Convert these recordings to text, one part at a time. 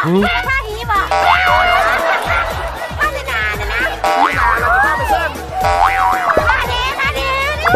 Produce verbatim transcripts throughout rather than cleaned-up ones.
ท่านี้บ่ท่านาเนี่ยนะพี่นาเราจะพาไปเส้นท่านี้ท่านี้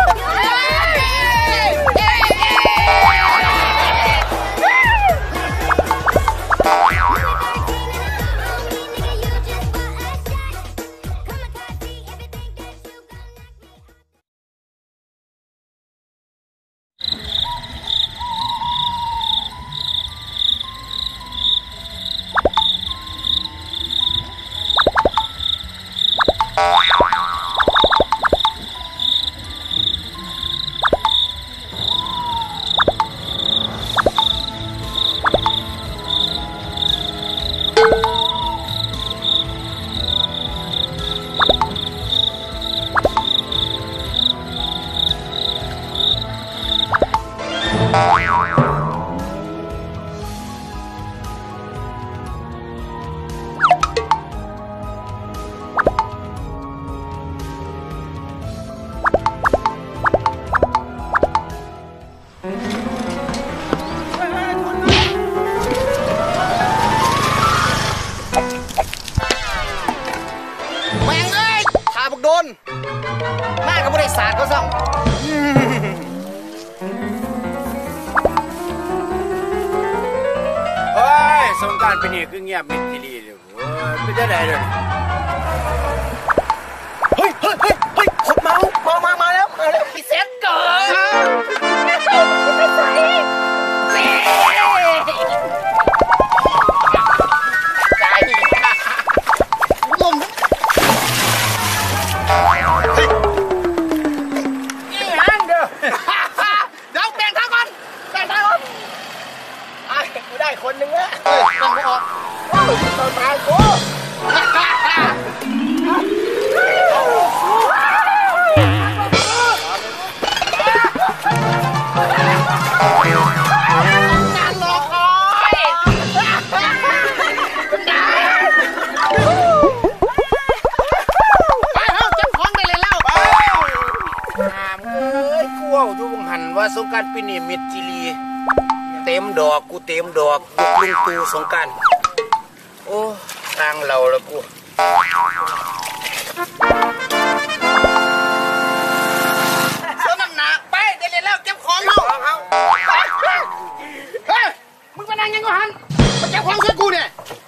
โดนมากับบริษัทเขาสั่งเฮ้ยสงการเป็นนี่คือเงียบมิดทีรีเลยไม่ได้เลยเฮ้ยเฮ้ยเฮ้ยเฮ้ยคนเมาเมามามาแล้วมาแล้วพี่เซ็ตเกิดไม่ใช่ไม่ใช่คนหนึ่งอะเฮ้ยต้องออกโอ้ยตอนตายกูงานรอคอยไปเฮ้ยจับของได้เลยแล้วถามเอ้ยกูเอาดูบังหันว่าสงการปีนี้มิดจิลีเต็มดอกกูเต็มดอกลุงตูสงการโอ้ทางเราแล้วกูเสื้อน้ำหนักไปเดี๋ยวเร็วเก็บของเขาเฮ้ยมึงไปนั่งยังกูหันมาเก็บของช่วยกูเนี่ย